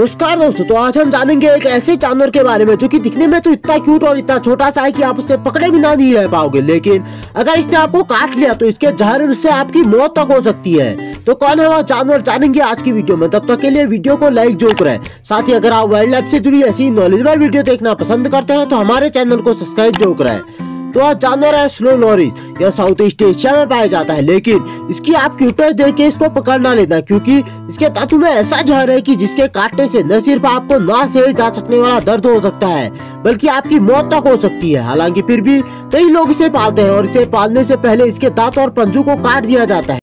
नमस्कार दोस्तों, तो आज हम जानेंगे एक ऐसे जानवर के बारे में जो कि दिखने में तो इतना क्यूट और इतना छोटा सा है कि आप उससे पकड़े भी ना नहीं रह पाओगे, लेकिन अगर इसने आपको काट लिया तो इसके जहर से आपकी मौत तक हो सकती है। तो कौन है वह जानवर, जानेंगे आज की वीडियो में। तब तक के लिए वीडियो को लाइक जरूर करें। साथ ही अगर आप वाइल्ड लाइफ से जुड़ी ऐसी नॉलेजेबल वीडियो देखना पसंद करते हैं तो हमारे चैनल को सब्सक्राइब जरूर करें। तो आज जानवर है स्लो लोरिस। यह साउथ ईस्ट एशिया में पाया जाता है, लेकिन इसकी आप क्यूटनेस देख के इसको पकड़ ना लेना, क्योंकि इसके तत्व में ऐसा जहर है कि जिसके काटने से न सिर्फ आपको ना सहे जा सकने वाला दर्द हो सकता है, बल्कि आपकी मौत तक हो सकती है। हालांकि फिर भी कई लोग इसे पालते हैं और इसे पालने से पहले इसके दांत और पंजों को काट दिया जाता है।